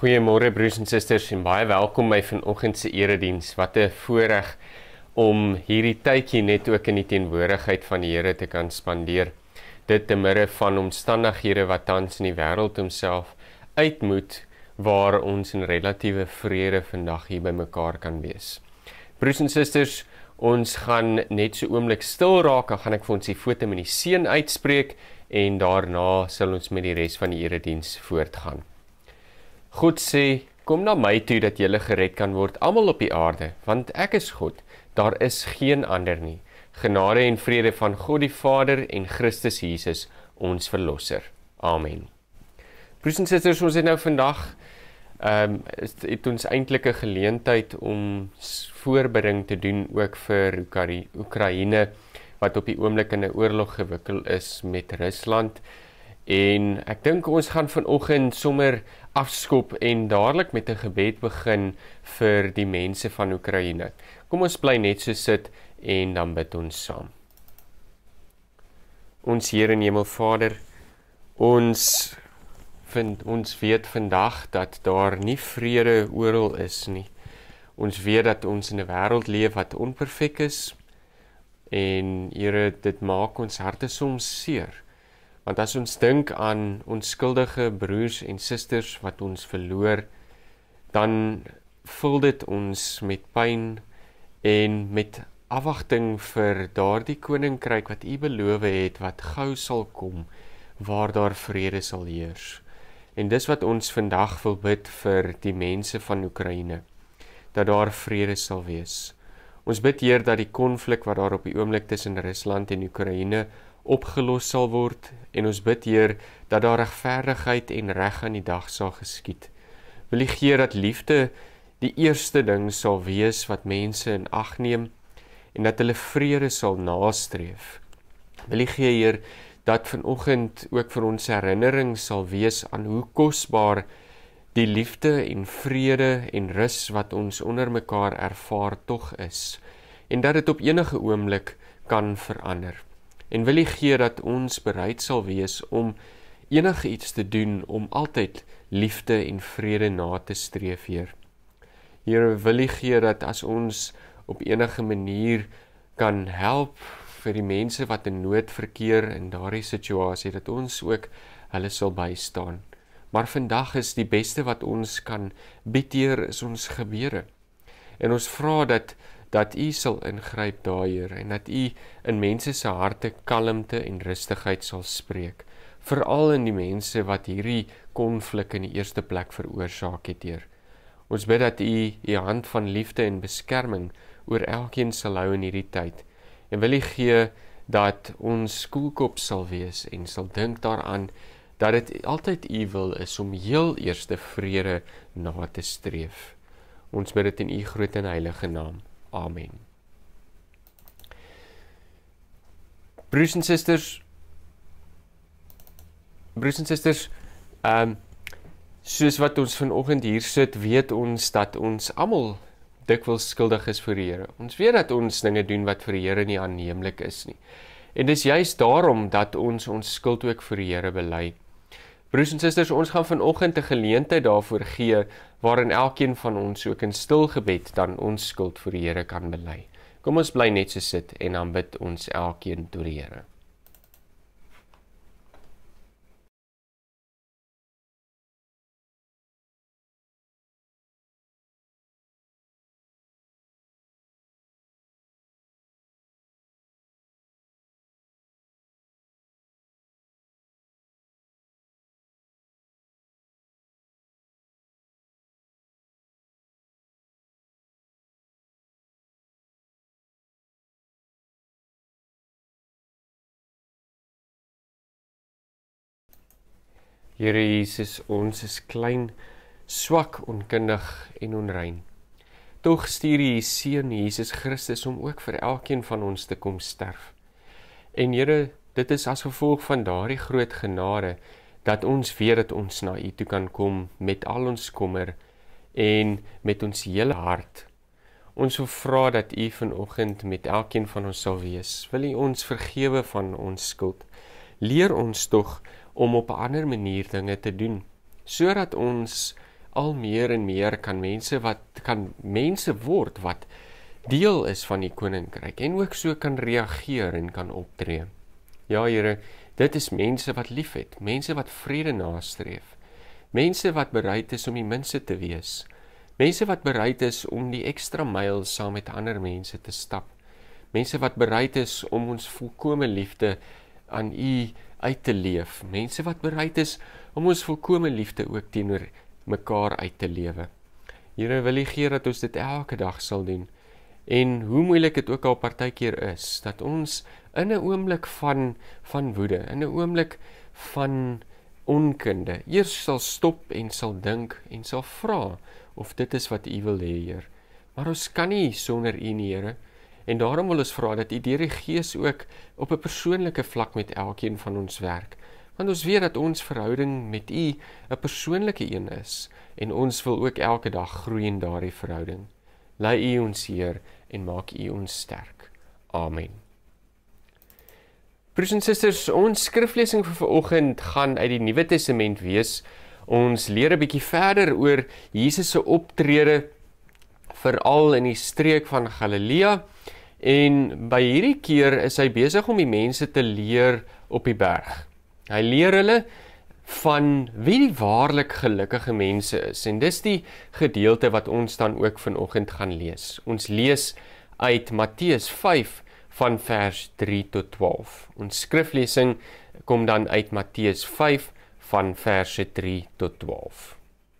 Goeiemôre broers en susters en baie welkom by vanoggend se erediens. Wat 'n voorreg om hierdie tydjie net ook in die teenwoordigheid van die Here te kan spandeer. Dit te midde van omstandighede wat tans in die wêreld homself uitmoet, waar ons in relatiewe vrede vandag hier by mekaar kan wees. Broers en susters, ons gaan net so oomblik stil raak, dan gaan ek vir ons die voete met die seën uitspreek en daarna sal ons met die res van die erediens voortgaan. God sê, kom na my toe dat julle gered kan word, almal op die aarde, want ek is God, daar is geen ander nie. Genade en vrede van God die Vader en Christus Jesus, ons Verlosser. Amen. Broers en susters, ons het nou vandag het ons eintlik 'n geleentheid om voorbereiding te doen ook vir Oekraïne, wat op die oomblik in 'n oorlog gewikkel is met Rusland. En ek dink ons gaan vanoggend sommer afskop en dadelik met 'n gebed begin vir die mense van Oekraïne. Kom ons bly net so sit en dan bid ons saam. Ons Here en Hemelvader, ons weet vandag dat daar nie vrede oral is nie. Ons weet dat ons in 'n wêreld leef wat onperfek is en Here, dit maak ons harte soms seer. Want as ons dink aan onskuldige broers en susters wat ons verloor, dan vul dit ons met pyn en met afwagting vir daardie koninkryk wat U beloof het, wat gou sal kom, waar daar vrede sal heers. En dis wat ons vandag wil bid vir die mense van Oekraïne, dat daar vrede sal wees. Ons bid, Heer, dat die konflik wat daar op die oomblik tussen Rusland en Oekraïne opgelos sal word, en ons bid, Heer, dat daar regverdigheid en reg aan die dag sal geskied. Wil U gee dat liefde die eerste ding sal wees wat mense in ag neem, en dat hulle vrede sal nastreef. Wil U gee, Heer, dat vanoggend ook vir ons herinnering sal wees aan hoe kosbaar die liefde en vrede en rus wat ons onder mekaar ervaar tog is, en dat dit op enige oomblik kan verander. En wil U gee dat ons bereid sal wees om enige iets te doen om altyd liefde en vrede na te streef, Heer. Here, wil U gee dat as ons op enige manier kan help vir die mense wat in nood verkeer in daardie situasie, dat ons ook hulle sal bystaan. Maar vandag is die beste wat ons kan bied, Heer, is ons gebede. En ons vra dat U sal ingryp daar, Heer, en dat U in mense se harte kalmte en rustigheid sal spreek. Veral in die mense wat hierdie konflik in die eerste plek veroorsaak het, Heer. Ons bid dat U hand van liefde en beskerming oor elkeen sal hou in hierdie tyd. En wil U gee dat ons koelkop sal wees en sal dink daaraan dat dit altyd U wil is om heel eerste vrede na te streef. Ons bid dit in U groot en heilige naam. Amen. Broers en susters, soos wat ons vanoggend hier sit, weet ons dat ons almal dikwels skuldig is vir die Here. Ons weet dat ons dinge doen wat vir die Here nie aanneemlik is nie. En dis juist daarom dat ons skuld ook vir die Here bely. Broers en susters, ons gaan vanoggend 'n geleentheid daarvoor gee, waarin elkeen van ons ook in stil gebed dan ons skuld vir die Here kan bely. Kom ons bly net so sit en dan bid ons elkeen tot die Here. Here Jesus, ons is klein, swak, onkundig en onrein. Tog stuur U U Seun Jesus Christus om ook vir elkeen van ons te kom sterf. En Here, dit is as gevolg van daardie groot genade, dat ons weet dat ons na U toe kan kom met al ons kommer en met ons hele hart. Ons wil vra dat U vanoggend met elkeen van ons sal wees. Wil U ons vergewe van ons skuld? Leer ons tog om op 'n ander manier dinge te doen, sodat ons al meer en meer kan mense word wat deel is van die koninkryk en ook so kan reageer en kan optree. Ja, Here, dit is mense wat liefhet, mense wat vrede nastreef, mense wat bereid is om die minste te wees, mense wat bereid is om die ekstra myl saam met ander mense te stap, mense wat bereid is om ons volkome liefde aan U uit te leef, mense wat bereid is om ons volkome liefde ook teenoor mekaar uit te lewe. Here, wil U gee dat ons dit elke dag sal doen, en hoe moeilik dit ook al partykeer is, dat ons in 'n oomblik van woede, in 'n oomblik van onkunde, eers sal stop en sal dink en sal vra of dit is wat U wil hê, Heer. Maar ons kan nie sonder U nie, Here, en daarom wil ons vra dat U deur die Gees ook op 'n persoonlike vlak met elkeen van ons werk, want ons weet dat ons verhouding met U 'n persoonlike een is, en ons wil ook elke dag groei in daardie verhouding. Lei U ons, Heer, en maak U ons sterk. Amen. Broers en susters, ons skriflesing vir vanoggend gaan uit die Nuwe Testament wees. Ons leer 'n bietjie verder oor Jesus se optrede, veral in die streek van Galilea, en by hierdie keer is hy besig om die mense te leer op die berg. Hy leer hulle van wie die waarlik gelukkige mense is, en dis die gedeelte wat ons dan ook vanoggend gaan lees. Ons lees uit Matteus 5 van vers 3 tot 12. Ons skriflesing kom dan uit Matteus 5 van verse 3 tot 12.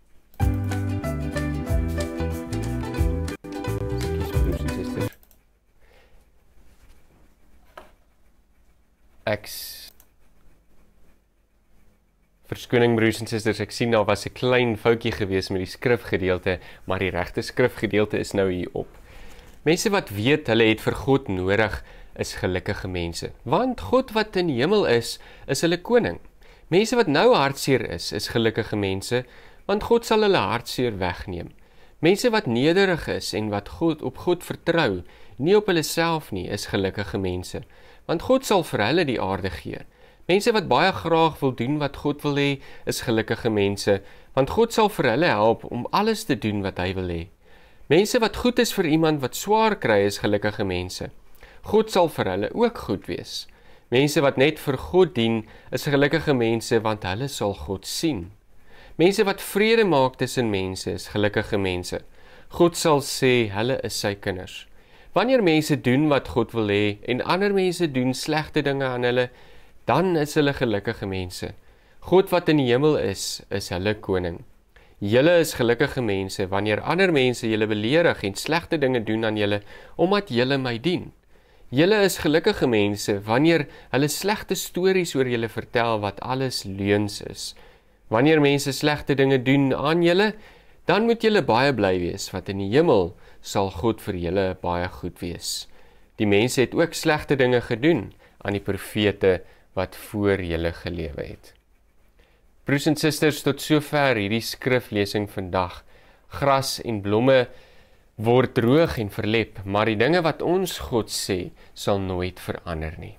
Verskoning broers en susters, ek sien daar was 'n klein foutjie gewees met die skrifgedeelte, maar die regte skrifgedeelte is nou hier op. Mense wat weet hulle het vir God nodig, is gelukkige mense, want God wat in die hemel is hulle koning. Mense wat nou hartseer is gelukkige mense, want God sal hulle hartseer wegneem. Mense wat nederig is en wat op God vertrou, nie op hulle self nie, is gelukkige mense, want God sal vir hulle die aarde gee. Mense wat baie graag wil doen wat God wil hê, is gelukkige mense, want God sal vir hulle help om alles te doen wat hy wil hê. Mense wat goed is vir iemand wat swaar kry, is gelukkige mense. God sal vir hulle ook goed wees. Mense wat net vir God dien, is gelukkige mense, want hulle sal God sien. Mense wat vrede maak tussen mense, is gelukkige mense. God sal sê, hulle is sy kinders. Wanneer mense doen wat God wil hê, en ander mense doen slegte dinge aan hulle, dan is hulle gelukkige mense. God wat in die hemel is hulle koning. Julle is gelukkige mense, wanneer ander mense julle beledig en slegte dinge doen aan julle, omdat julle my dien. Julle is gelukkige mense, wanneer hulle slegte stories oor julle vertel wat alles leuns is. Wanneer mense slegte dinge doen aan julle, dan moet julle baie bly wees, want in die hemel sal God vir julle baie goed wees. Die mense het ook slegte dinge gedoen aan die profete wat voor julle gelewe het. Broers en susters, tot sover hierdie skriflesing vandag. Gras en blomme word droog en verlep, maar die dinge wat ons God sê, sal nooit verander nie.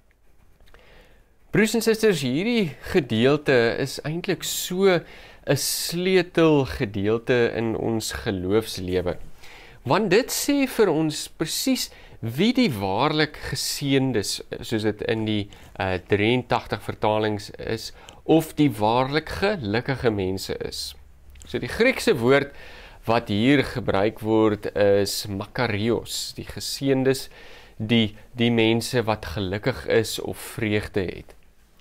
Broers en susters, hierdie gedeelte is eintlik so 'n sleutelgedeelte in ons geloofslewe. Want dit sê vir ons presies wie die waarlik geseëndes, soos dit in die 83 vertalings is, of die waarlik gelukkige mense is. So die Griekse woord wat hier gebruik word is makarios, die geseëndes, die mense wat gelukkig is of vreugde het.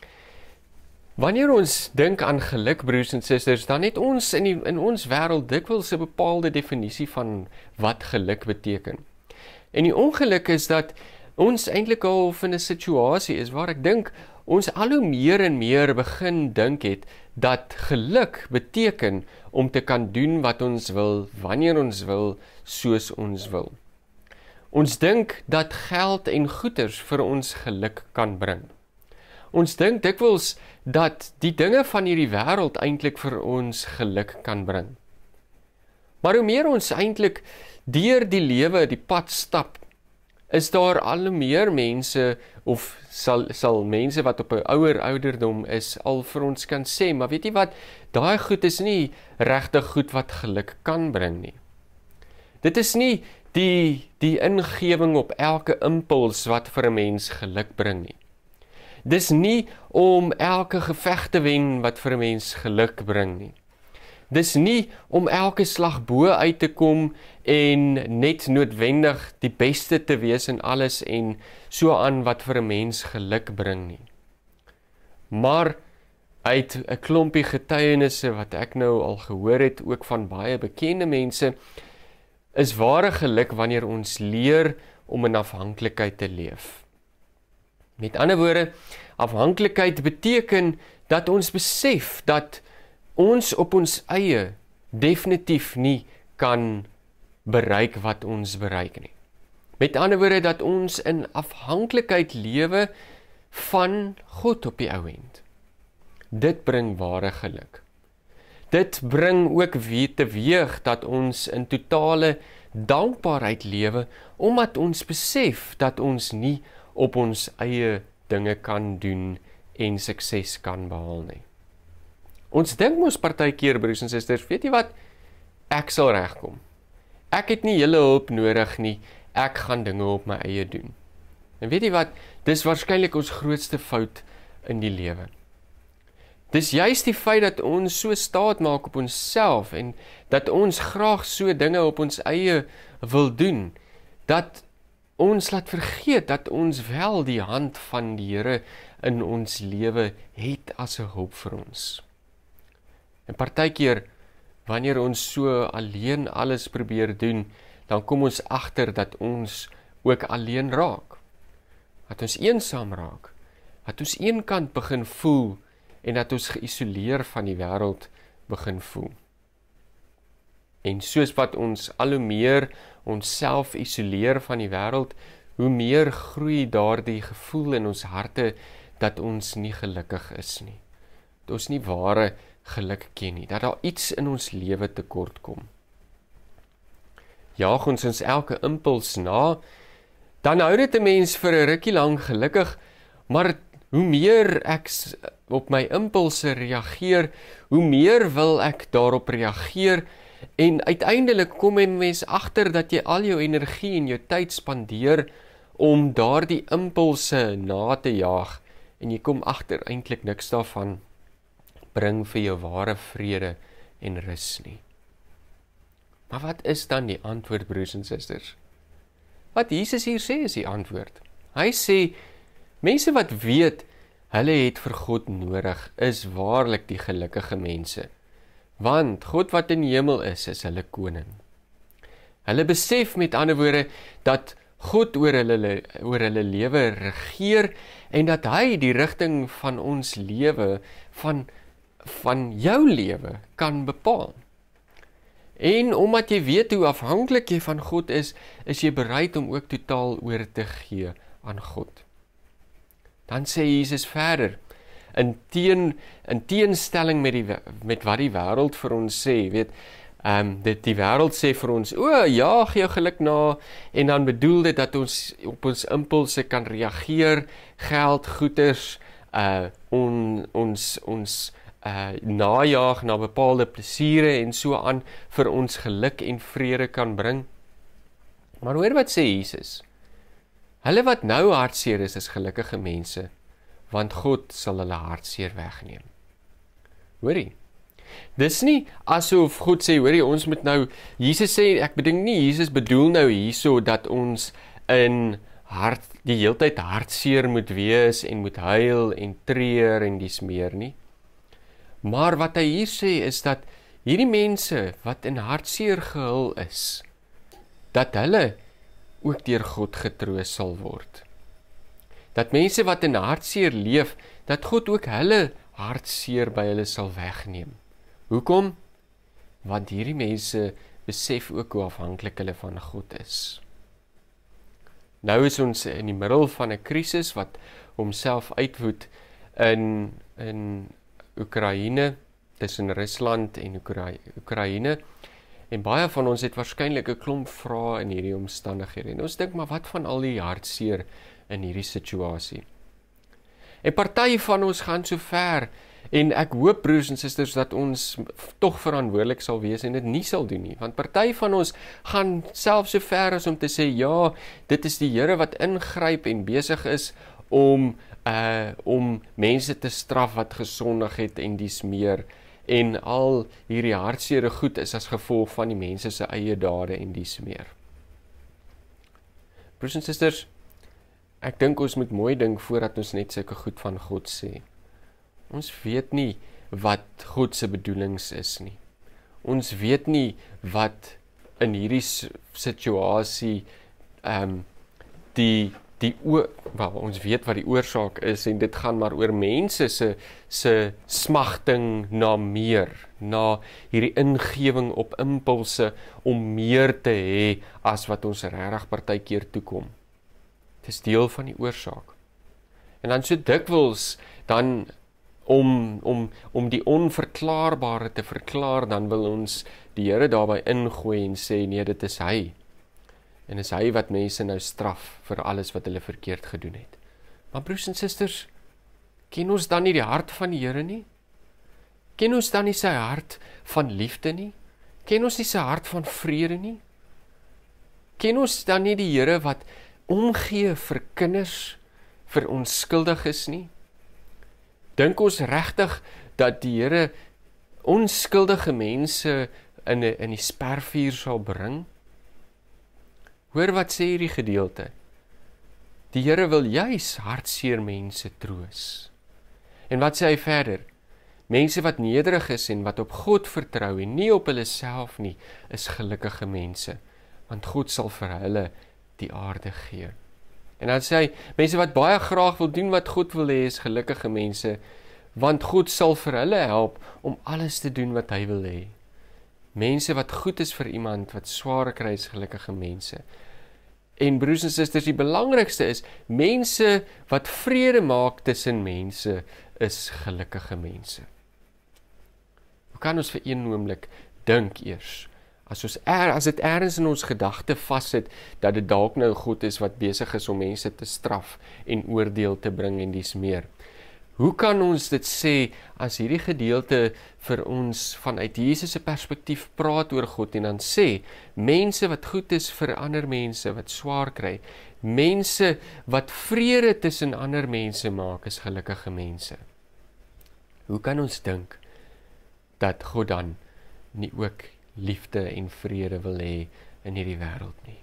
Wanneer ons dink aan geluk, broers en susters, dan het ons in ons wêreld dikwels 'n bepaalde definisie van wat geluk beteken. En die ongeluk is dat ons eintlik al in 'n situasie is waar ek dink ons al hoe meer en meer begin dink het dat geluk beteken om te kan doen wat ons wil, wanneer ons wil, soos ons wil. Ons dink dat geld en goederes vir ons geluk kan bring. Ons dink dikwels dat die dinge van hierdie wêreld eintlik vir ons geluk kan bring. Maar hoe meer ons eintlik deur die lewe die pad stap, is daar al hoe meer mense, of sal mense wat op 'n ouer ouderdom is, al vir ons kan sê, maar weet jy wat, daai goed is nie regtig goed wat geluk kan bring nie. Dit is nie die ingewing op elke impuls wat vir 'n mens geluk bring nie. Dis nie om elke geveg te wen wat vir 'n mens geluk bring nie. Dis nie om elke slag bo uit te kom en net noodwendig die beste te wees in alles en so aan wat vir 'n mens geluk bring nie. Maar uit 'n klompie getuienisse wat ek nou al gehoor het, ook van baie bekende mense, is ware geluk wanneer ons leer om in afhanklikheid te leef. Met ander woorde, afhanklikheid beteken dat ons besef dat ons op ons eie definitief nie kan bereik wat ons bereik nie. Met ander woorde, dat ons in afhanklikheid lewe van God op die ou end. Dit bring ware geluk. Dit bring ook weer teweeg dat ons in totale dankbaarheid lewe, omdat ons besef dat ons nie op ons eie dinge kan doen en sukses kan behaal nie. Ons dink mos partykeer, broers en susters, weet jy wat? Ek sal regkom. Ek het nie julle hulp nodig nie, ek gaan dinge op my eie doen. En weet jy wat? Dis waarskynlik ons grootste fout in die lewe. Dis juist die feit dat ons so staat maak op onsself en dat ons graag so dinge op ons eie wil doen, dat ons laat vergeet dat ons wel die hand van die Here in ons lewe het as 'n hulp vir ons. En partykeer, wanneer ons so alleen alles probeer doen, dan kom ons agter dat ons ook alleen raak. Dat ons eensaam raak. Dat ons eenkant begin voel en dat ons geïsoleer van die wêreld begin voel. En soos wat ons al hoe meer onsself isoleer van die wêreld, hoe meer groei daardie gevoel in ons harte dat ons nie gelukkig is nie. Dat ons nie ware geluk ken nie, dat daar iets in ons lewe tekort kom. Jaag ons elke impuls na, dan hou dit 'n mens vir 'n rukkie lank gelukkig, maar hoe meer ek op my impulse reageer, hoe meer wil ek daarop reageer, en uiteindelik kom 'n mens agter dat jy al jou energie en jou tyd spandeer om daardie impulse na te jaag, en jy kom agter eintlik niks daarvan bring vir jou ware vrede en rus nie. Maar wat is dan die antwoord, broers en susters? Wat Jesus hier sê is die antwoord. Hy sê, mense wat weet, hulle het vir God nodig, is waarlik die gelukkige mense. Want God wat in die hemel is hulle koning. Hulle besef met ander woorde dat God oor hulle lewe regeer en dat hy die rigting van ons lewe, van jou lewe kan bepaal. En omdat jy weet hoe afhanklik jy van God is jy bereid om ook totaal oor te gee aan God. Dan sê Jesus verder, in teenstelling met wat die wêreld vir ons sê, weet, die wêreld sê vir ons, jaag jou geluk na, en dan bedoel dit dat ons op ons impulse kan reageer, geld, goeders, ons najaag na bepaalde plesiere en so aan vir ons geluk en vrede kan bring. Maar hoor wat sê Jesus? Hulle wat nou hartseer is gelukkige mense, want God sal hulle hartseer wegneem. Hoorie? Dis nie asof God sê, hoorie, ons moet nou, Jesus sê, ek bedink nie, Jesus bedoel nou hierso dat ons in die heeltyd hartseer moet wees en moet huil en treur en dis meer nie. Maar wat hy hier sê is dat hierdie mense wat in hartseer gehul is, dat hulle ook deur God getroos sal word. Dat mense wat in hartseer leef, dat God ook hulle hartseer by hulle sal wegneem. Hoekom? Want hierdie mense besef ook hoe afhanklik hulle van God is. Nou is ons in die middel van 'n krisis wat homself uitwoed in Oekraïne, tussen Rusland en Oekraïne, En baie van ons het waarskynlik 'n klomp vrae in hierdie omstandighede. En ons dink, maar wat van al die hartseer in hierdie situasie? En party van ons gaan so ver, en ek hoop, broers en susters, dat ons tog verantwoordelik sal wees en dit nie sal doen nie. Want party van ons gaan selfs so ver as om te sê, ja, dit is die Here wat ingryp en besig is om mense te straf wat gesondig het en dies meer. En al hierdie hartseere goed is as gevolg van die mense se eie dade en dies meer. Broers en susters, ek dink ons moet mooi dink voordat ons net sulke goed van God sê. Ons weet nie wat God se bedoelings is nie. Ons weet nie wat in hierdie situasie ons weet wat die oorsaak is en dit gaan maar oor mense se smagting na meer, na hierdie ingewing op impulse om meer te hê as wat ons regtig partykeer toekom. Dit is deel van die oorsaak. En dan so dikwels dan om die onverklaarbare te verklaar, dan wil ons die Here daarby ingooi en sê, nee, dit is hy. En is hy wat mense nou straf vir alles wat hulle verkeerd gedoen het. Maar broers en susters, ken ons dan nie die hart van die Here nie? Ken ons dan nie sy hart van liefde nie? Ken ons nie sy hart van vrede nie? Ken ons dan nie die Here wat omgee vir kinders, vir onskuldiges nie? Dink ons regtig dat die Here onskuldige mense in die spervuur sal bring? Hoor wat sê hierdie gedeelte. Die Here wil juis hartseer mense troos. En wat sê hy verder? Mense wat nederig is en wat op God vertrou en nie op hulle self nie, is gelukkige mense, want God sal vir hulle die aarde gee. En dan sê hy, mense wat baie graag wil doen wat God wil hê, is gelukkige mense, want God sal vir hulle help om alles te doen wat hy wil hê. Mense wat goed is vir iemand wat swaar kry, is gelukkige mense. En broers en susters, die belangrikste is, mense wat vrede maak tussen mense, is gelukkige mense. Hoe kan ons vir een oomblik dink eers, as dit ergens in ons gedagte vassit, dat dit dalk nou God is wat besig is om mense te straf en oordeel te bring en dies meer. Hoe kan ons dit sê, as hierdie gedeelte vir ons vanuit Jesus se perspektief praat oor God, en dan sê, mense wat goed is vir ander mense, wat swaar kry, mense wat vrede tussen ander mense maak, is gelukkige mense. Hoe kan ons dink, dat God dan nie ook liefde en vrede wil hê in hierdie wêreld nie?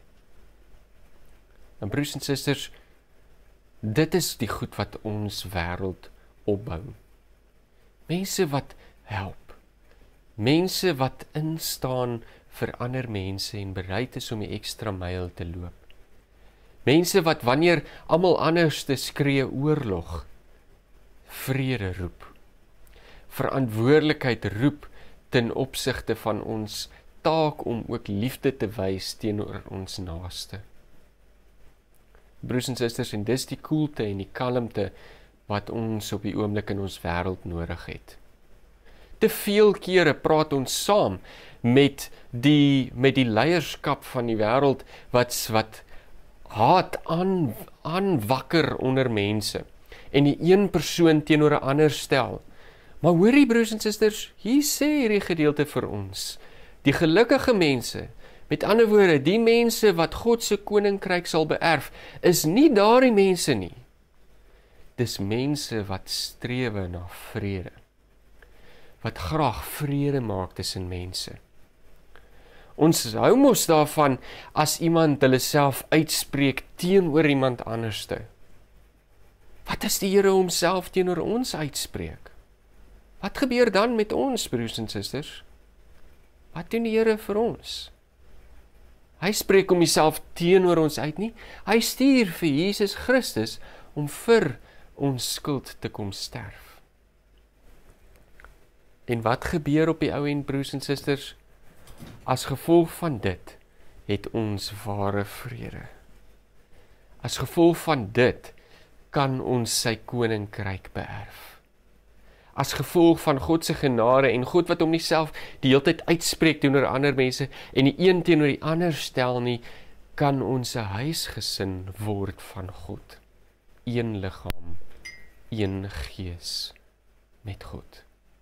En broers en susters, dit is die goed wat ons wêreld opbou. Mense wat help. Mense wat instaan vir ander mense en bereid is om die ekstra myl te loop. Mense wat wanneer almal anders te skree oorlog, vrede roep. Verantwoordelikheid roep ten opsigte van ons taak om ook liefde te wys teenoor ons naaste. Broers en susters, en dis die koelte en die kalmte wat ons op die oomblik in ons wêreld nodig het. Te veel kere praat ons saam met die leierskap van die wêreld wat haat aanwakker onder mense en die een persoon teenoor 'n ander stel. Maar hoorie broers en susters, hier sê hierdie gedeelte vir ons, die gelukkige mense, met ander woorde, die mense wat God se koninkryk sal beerf, is nie daardie mense nie. Dis mense wat strewe na vrede, wat graag vrede maak tussen mense. Ons hou mos daarvan as iemand hulle self uitspreek teenoor iemand anderste. Wat as die Here homself teenoor ons uitspreek? Wat gebeur dan met ons, broers en susters? Wat doen die Here vir ons? Hy spreek homself teenoor ons uit nie. Hy stuur vir Jesus Christus om vir ons skuld te kom sterf. En wat gebeur op die ou end, broers en susters? As gevolg van dit het ons ware vrede. As gevolg van dit kan ons sy koninkryk beerf. as gevolg van God se genade en God wat hom nie self die hele tyd uitspreek teenoor ander mense en die een teenoor die ander stel nie, kan ons 'n huisgesin word van God. Een liggaam, een gees met God.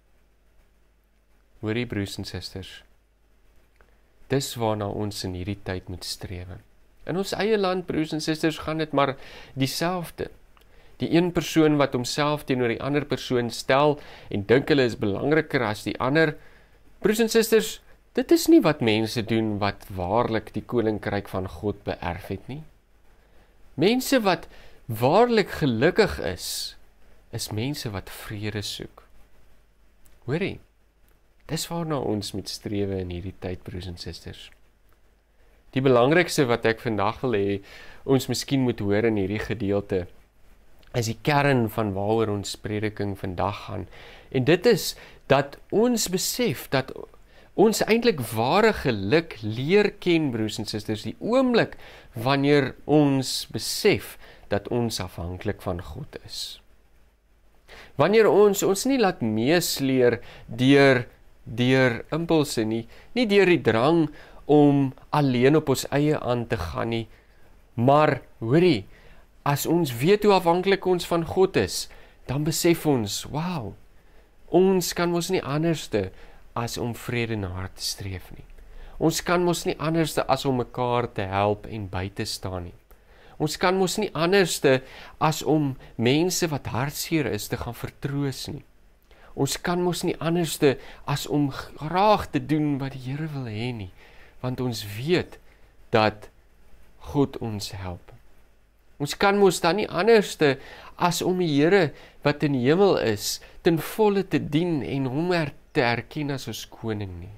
Hoorie broers en susters, dis waarna ons in hierdie tyd moet strewe. In ons eie land, broers en susters, gaan dit maar dieselfde. Die een persoon wat homself teenoor die ander persoon stel en dink hulle is belangriker as die ander. Broers en susters, dit is nie wat mense doen wat waarlik die koninkryk van God beerf het nie. Mense wat waarlik gelukkig is mense wat vrede soek. Hoorie, dis waarna ons moet strewe in hierdie tyd, broers en susters. Die belangrikste wat ek vandag wil hê, ons miskien moet hoor in hierdie gedeelte, is die kern van waaroor ons prediking vandag gaan. En dit is dat ons besef dat ons eintlik ware geluk leer ken, broers en susters, die oomblik wanneer ons besef dat ons afhanklik van God is. Wanneer ons nie laat meesleer deur impulse nie deur die drang om alleen op ons eie aan te gaan nie, maar hoorie, as ons weet hoe afhanklik ons van God is, dan besef ons, wow, ons kan mos nie anderste as om vrede na te streef nie. Ons kan mos nie anderste as om mekaar te help en by te staan nie. Ons kan mos nie anderste as om mense wat hartseer is te gaan vertroos nie. Ons kan mos nie anderste as om graag te doen wat die Here wil hê nie, want ons weet dat God ons help. Ons kan mos dan nie anderste as om die Here wat in die hemel is, ten volle te dien en hom te erken as ons koning nie.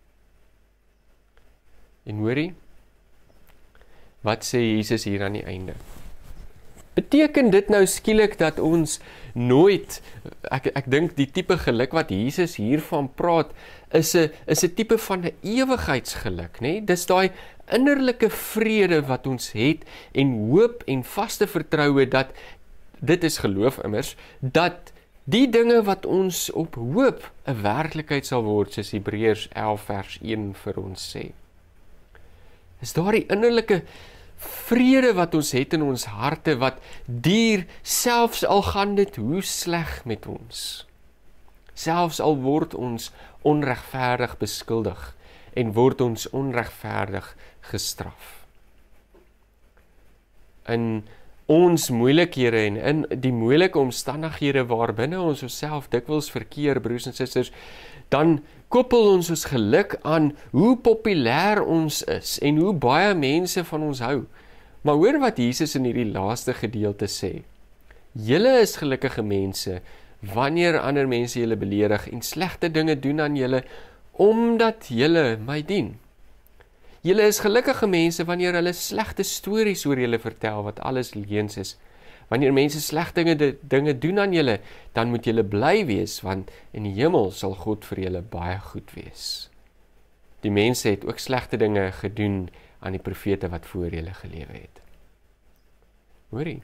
En hoorie, wat sê Jesus hier aan die einde? Beteken dit nou skielik dat ons nooit, ek dink die tipe geluk wat Jesus hiervan praat, is 'n tipe van 'n ewigheidsgeluk, né? Dis daai innerlike vrede wat ons het en hoop en vaste vertroue dat, dit is geloof immers, dat die dinge wat ons op hoop 'n werklikheid sal word, soos Hebreërs 11 vers 1 vir ons sê. Is daar die innerlike vrede wat ons het in ons harte, wat duur, selfs al gaan dit hoe sleg met ons. Selfs al word ons onregverdig beskuldig en word ons onregverdig gestraf. In ons moeilikhede en in die moeilike omstandighede waarbinne ons osself dikwels verkeer, broers en susters, dan koppel ons geluk aan hoe populêr ons is en hoe baie mense van ons hou. Maar hoor wat Jesus in hierdie laaste gedeelte sê. Julle is gelukkige mense wanneer ander mense julle beledig en slegte dinge doen aan julle omdat julle my dien. Julle is gelukkige mense wanneer hulle slegte stories oor julle vertel wat alles leuns is. Wanneer mense slegte dinge doen aan julle, dan moet julle bly wees, want in die hemel sal God vir julle baie goed wees. Die mense het ook slegte dinge gedoen aan die profete wat voor julle gelewe het. Hoorie?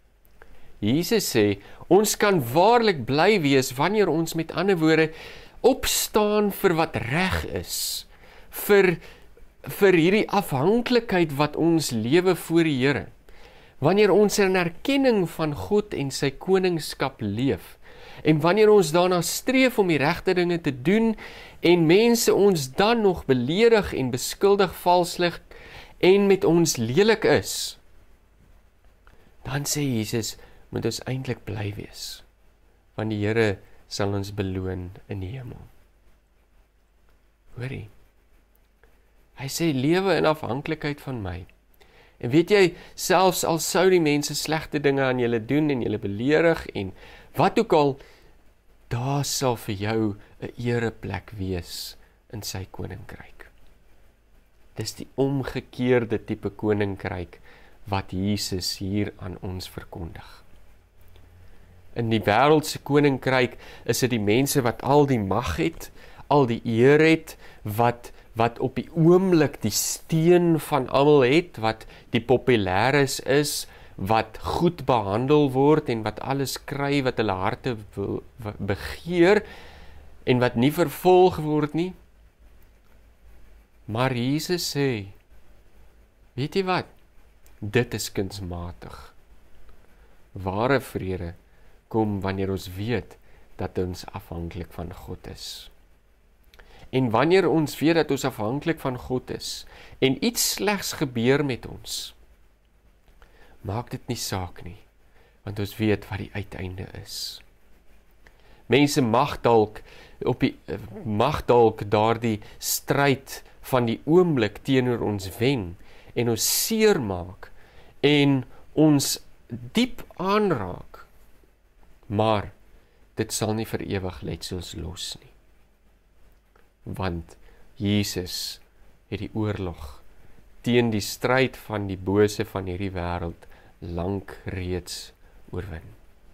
Jesus sê, ons kan waarlik bly wees wanneer ons met ander woorde opstaan vir wat reg is, vir hierdie afhanklikheid wat ons lewe voor die Here. Wanneer ons in erkenning van God en sy koningskap leef, en wanneer ons daarna streef om die regte dinge te doen, en mense ons dan nog beledig en beskuldig valslik, en met ons lelik is, dan sê Jesus, moet ons eintlik bly wees, want die Here sal ons beloon in die hemel. Hoorie? Hy sê, lewe in afhanklikheid van my. En weet jy, selfs al sou die mense slegte dinge aan julle doen en julle beledig en wat ook al, daar sal vir jou 'n ereplek wees in sy koninkryk. Dis die omgekeerde tipe koninkryk wat Jesus hier aan ons verkondig. In die wêreldse koninkryk is dit die mense wat al die mag het, al die eer het, wat op die oomblik die steun van almal het, wat die populêres is, wat goed behandel word en wat alles kry wat hulle harte wil begeer en wat nie vervolg word nie. Maar Jesus sê, weet jy wat? Dit is kunsmatig. Ware vrede kom wanneer ons weet dat ons afhanklik van God is. En wanneer ons weet dat ons afhanklik van God is en iets slegs gebeur met ons, maak dit nie saak nie, want ons weet wat die uiteinde is. Mense mag dalk daardie stryd van die oomblik teenoor ons wen en ons seer maak en ons diep aanraak, maar dit sal nie vir ewig letsels los nie. Want Jesus het die oorlog teen die stryd van die bose van hierdie wêreld lank reeds oorwin.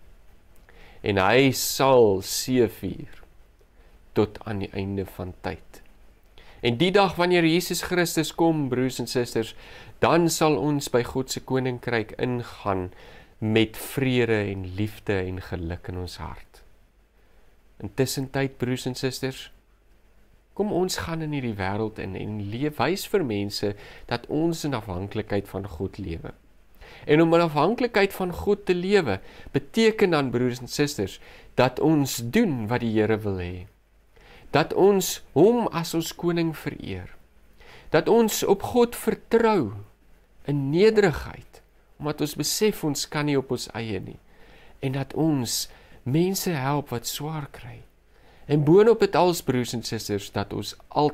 En hy sal seëvier tot aan die einde van tyd. En die dag wanneer Jesus Christus kom, broers en susters, dan sal ons by God se koninkryk ingaan met vrede en liefde en geluk in ons hart. Intussen tyd, broers en susters, kom ons gaan in hierdie wêreld in en wys vir mense dat ons in afhanklikheid van God lewe. En om in afhanklikheid van God te lewe, beteken dan, broers en susters, dat ons doen wat die Here wil hê. Dat ons hom as ons koning vereer. Dat ons op God vertrou in nederigheid, omdat ons besef ons kan nie op ons eie nie. En dat ons mense help wat swaar kry. En boonop dit als, broers en susters, dat ons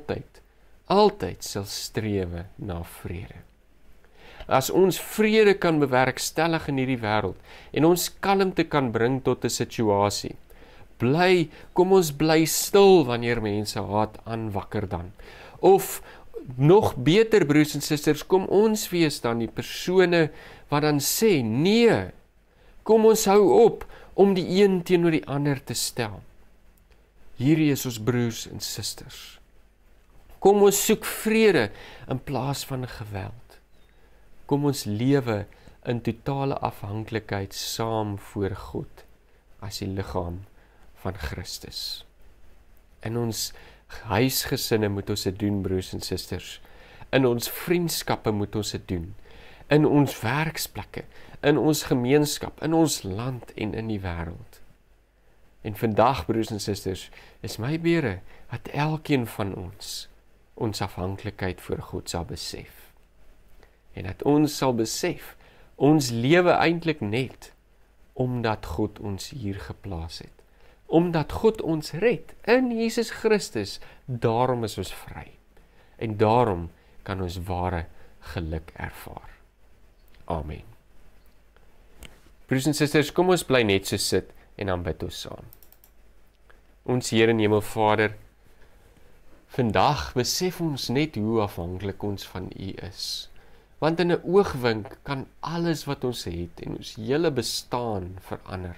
altyd sal strewe na vrede. As ons vrede kan bewerkstellig in hierdie wêreld en ons kalmte kan bring tot 'n situasie, kom ons bly stil wanneer mense haat aanwakker dan. Of nog beter, broers en susters, kom ons wees dan die persone wat dan sê, nee, kom ons hou op om die een teenoor die ander te stel. Hierdie is ons broers en susters. Kom ons soek vrede in plaas van geweld. Kom ons lewe in totale afhanklikheid saam voor God as die liggaam van Christus. In ons huisgesinne moet ons dit doen, broers en susters. In ons vriendskappe moet ons dit doen. In ons werksplekke, in ons gemeenskap, in ons land en in die wêreld. En vandag, broers en susters, is my bede dat elkeen van ons afhanklikheid voor God sal besef. En dat ons sal besef, ons lewe eintlik net omdat God ons hier geplaas het. Omdat God ons red in Jesus Christus, daarom is ons vry. En daarom kan ons ware geluk ervaar. Amen. Broers en susters, kom ons bly net so sit en dan bid ons saam. Ons Here en Hemelvader, vandag besef ons net hoe afhanklik ons van U is. Want in 'n oogwink kan alles wat ons het en ons hele bestaan verander.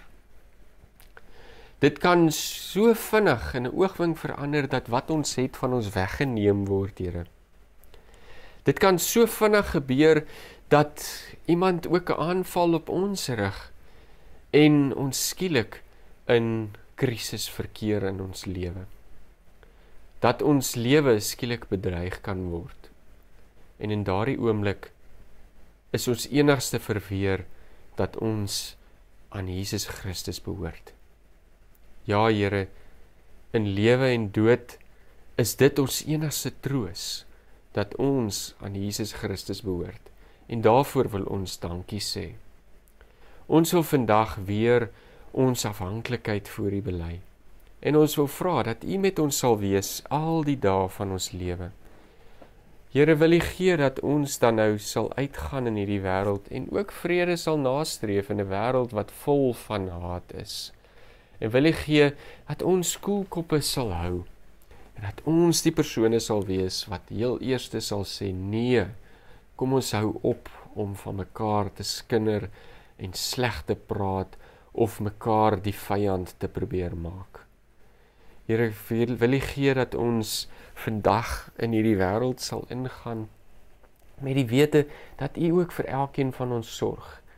Dit kan so vinnig in 'n oogwink verander dat wat ons het van ons weggeneem word, Here. Dit kan so vinnig gebeur dat iemand ook 'n aanval op ons rig en ons skielik in krisis verkeer in ons lewe. Dat ons lewe skielik bedreig kan word. En in daardie oomblik is ons enigste verweer dat ons aan Jesus Christus behoort. Ja, Here, in lewe en dood is dit ons enigste troos, dat ons aan Jesus Christus behoort. En daarvoor wil ons dankie sê. Ons wil vandag weer ons afhanklikheid voor U bely. En ons wil vra dat U met ons sal wees al die dae van ons lewe. Here, wil U gee dat ons dan nou sal uitgaan in hierdie wêreld en ook vrede sal nastreef in 'n wêreld wat vol van haat is. En wil U gee dat ons koelkoppe sal hou en dat ons die persone sal wees wat heel eerste sal sê, nee, kom ons hou op om van mekaar te skinder en sleg te praat of mekaar die vyand te probeer maak. Here, wil U gee dat ons vandag in hierdie wêreld sal ingaan met die wete dat U ook vir elkeen van ons sorg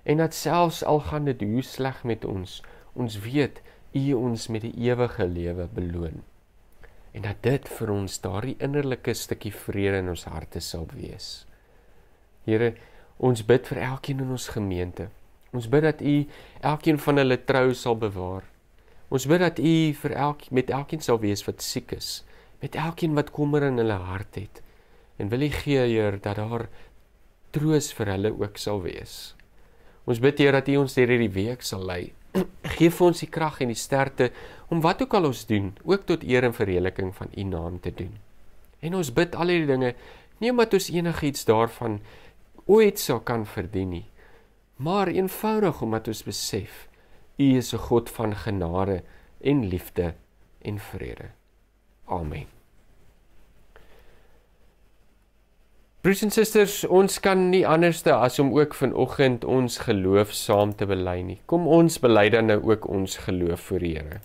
En dat selfs al gaan dit hoe sleg met ons weet, U ons met die ewige lewe beloon. En dat dit vir ons daardie innerlike stukkie vrede in ons harte sal wees. Here, ons bid vir elkeen in ons gemeente. Ons bid dat U elkeen van hulle trou sal bewaar. Ons bid dat U met elkeen sal wees wat siek is, met elkeen wat kommer in hulle hart het. En wil U gee, Heer, dat daar troos vir hulle ook sal wees. Ons bid, Heer, dat U ons deur hierdie week sal lei. Geef vir ons die krag en die sterkte om wat ook al ons doen, ook tot eer en verheerliking van U naam te doen. En ons bid al hierdie dinge, nie omdat ons enigiets daarvan ooit sal kan verdien nie, maar eenvoudig omdat ons besef, U is 'n God van genade en liefde en vrede. Amen. Broers en susters, ons kan nie anderste as om ook vanoggend ons geloof saam te bely nie. Kom ons bely dan nou ook ons geloof voor die Here.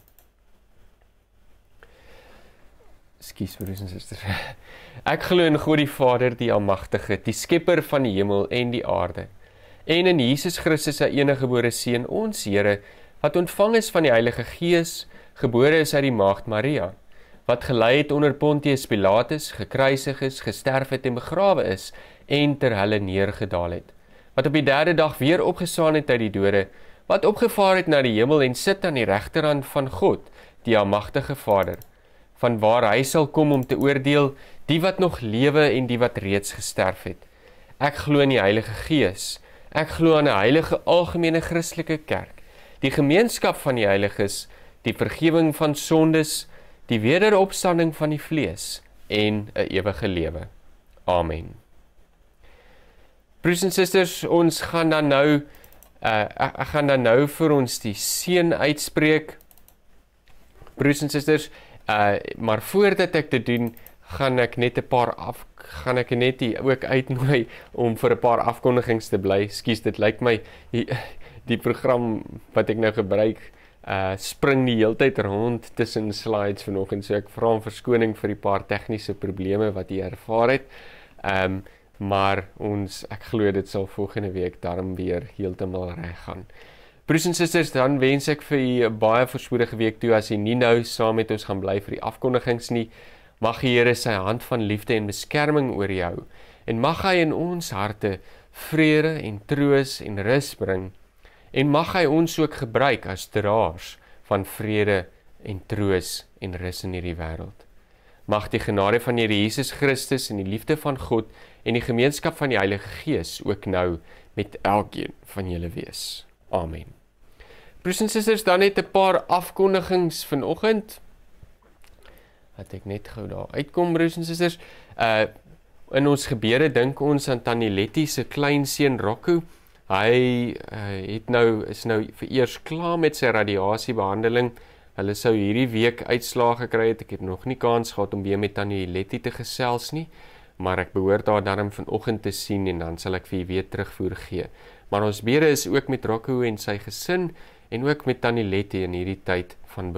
Ekskuus, broers en susters. Ek glo in God die Vader, die Almagtige, die Skepper van die hemel en die aarde, en in Jesus Christus, sy eniggebore Seun, ons Here, wat ontvang is van die Heilige Gees, gebore is uit die Maagd Maria, wat gelei het onder Pontius Pilatus, gekruisig is, gesterf het en begrawe is, en ter helle neergedaal het, wat op die derde dag weer opgestaan het uit die dode, wat opgevaar het na die hemel en sit aan die regterhand van God, die Almagtige Vader, van waar hy sal kom om te oordeel die wat nog lewe en die wat reeds gesterf het. Ek glo in die Heilige Gees, ek glo aan 'n heilige algemene Christelike kerk, die gemeenskap van die heiliges, die vergifnis van sondes, die wederopstanding van die vlees en 'n ewige lewe. Amen. Broers en susters, ons gaan dan nou, ek gaan dan nou vir ons die seën uitspreek. Broers en susters, maar voordat ek dit doen, gaan ek net ook uitnooi om vir 'n paar afkondigings te bly. Ekskuus, dit lyk my die program wat ek nou gebruik spring die heeltyd rond tussen slides vanoggend, so ek vra om verskoning vir die paar tegniese probleme wat jy ervaar het. Maar ek glo dit sal volgende week daarom weer heeltemal reg gaan. Broers en susters, dan wens ek vir u 'n baie voorspoedige week toe as u nie nou saam met ons gaan bly vir die afkondigings nie. Mag die Here sy hand van liefde en beskerming oor jou, en mag hy in ons harte vrede en troos en rus bring, en mag hy ons ook gebruik as draers van vrede en troos en rus in hierdie wêreld. Mag die genade van Here Jesus Christus en die liefde van God en die gemeenskap van die Heilige Gees ook nou met elkeen van julle wees. Amen. Broers en susters, dan net 'n paar afkondigings vanoggend. Wat ek net gou daar uitkom, broers en susters. In ons gebede dink ons aan Tannie Letty se kleinseun Rocco. Hy is nou vereers klaar met sy radiasiebehandeling. Hulle sou hierdie week uitslae gekry het. Ek het nog nie kans gehad om weer met Tannie Letty te gesels nie, maar ek behoort haar daarom vanoggend te sien en dan sal ek vir u weer terugvoer gee. Maar ons bede is ook met Rocco en sy gesin en ook met Tannie Letty in hierdie tyd van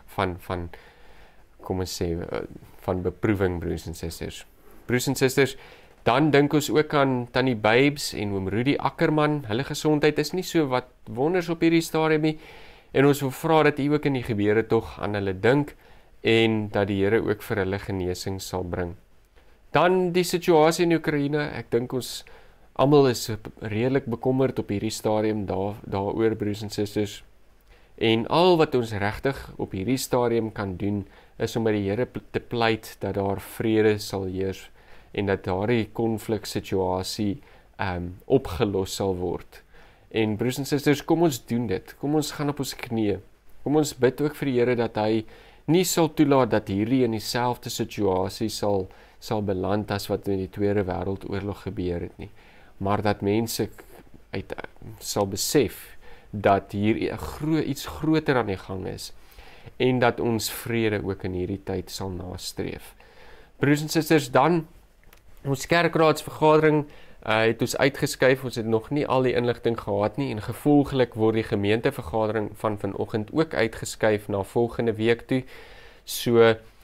van beproewing, broers en susters. Broers en susters, dan dink ons ook aan Tannie Babes en oom Rudy Ackerman. Hulle gesondheid is nie so wat wonders op hierdie stadium nie, en ons wil vra dat u ook in die gebede tog aan hulle dink en dat die Here ook vir hulle genesing sal bring. Dan die situasie in Oekraïne, ek dink ons almal is redelik bekommerd op hierdie stadium daaroor, broers en susters. En al wat ons regtig op hierdie stadium kan doen, is om by die Here te pleit dat daar vrede sal heers en dat daardie konfliksituasie opgelos sal word. En broers en susters, kom ons doen dit. Kom ons gaan op ons knieë. Kom ons bid ook vir die Here dat hy nie sal toelaat dat hierdie in dieselfde situasie sal beland as wat in die Tweede Wêreldoorlog gebeur het nie. Maar dat mense sal besef dat hier iets groter aan die gang is en dat ons vrede ook in hierdie tyd sal nastreef. Broers en susters, dan ons kerkraadsvergadering het ons uitgeskuif. Ons het nog nie al die inligting gehad nie en gevolglik word die gemeentevergadering van vanoggend ook uitgeskuif na volgende week toe. So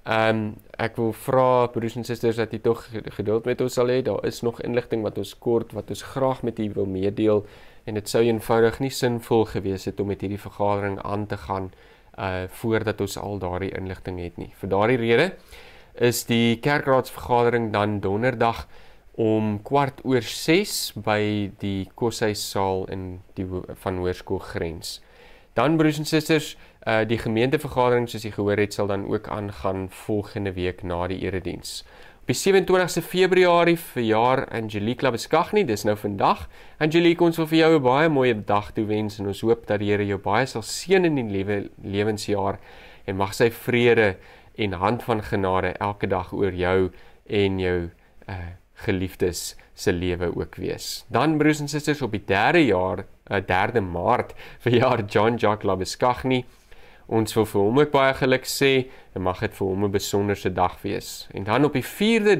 Ek wil vra broers en susters dat jy tog geduld met ons sal hê. Daar is nog inligting wat ons kort, wat ons graag met u wil meedeel, en dit sou eenvoudig nie sinvol gewees het om met hierdie vergadering aan te gaan voordat ons al daardie inligting het nie. Vir daardie rede is die kerkraadsvergadering dan donderdag om 6:15 by die koshuissaal in die van Hoërskool Grens. Dan broers en susters, die gemeentevergadering soos jy gehoor het sal dan ook aangaan volgende week na die erediens. Op die 27ste Februarie verjaar Gelukkige, dis nou vandag. Angelique, ons wil vir jou 'n baie mooie dag toewens en ons hoop dat die Here jou baie sal seën in die lewensjaar en mag sy vrede en hand van genade elke dag oor jou en jou geliefdes se lewe ook wees. Dan broers en susters, op die 3 Maart verjaar Jacques Labeskagni. Ons wil vir hom ook baie geluk sê en mag dit vir hom 'n besonderse dag wees. En dan op die 4de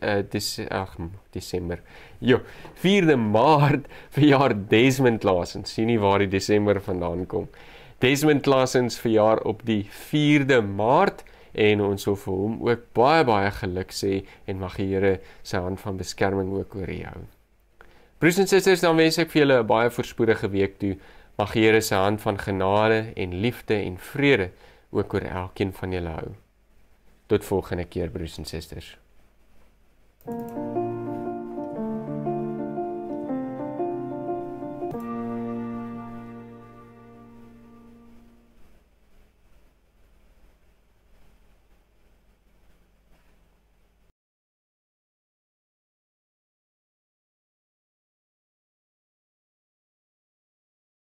Maart verjaar Desmond Laasens. Sien nie waar die Desember vandaan kom. Desmond Laasens verjaar op die 4de Maart en ons wil vir hom ook baie geluk sê en mag die Here sy hand van beskerming ook oor jou. Broers en susters, dan wens ek vir julle 'n baie voorspoedige week toe. Mag die Here sy hand van genade en liefde en vrede ook oor elkeen van julle hou. Tot volgende keer, broers en susters.